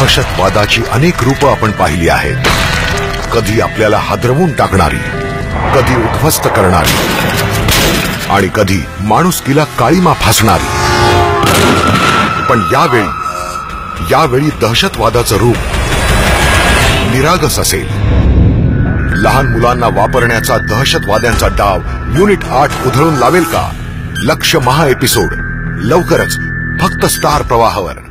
दहशतवादाची अनेक रूपं आपण पाहिली आहेत. कधी आपल्याला हादरवून टाकणारी, कधी उद्ध्वस्त करणारी आणि कधी माणुसकीला काळीमा फासणारी. पण यावेळी दहशतवादाचं रूप निरागस असेल. लहान मुलांना वापरण्याचा दहशतवाद्यांचा डाव युनिट 8 उधळून लावेल का? लक्ष्य महा एपिसोड लवकरच फक्त स्टार प्रवाहावर.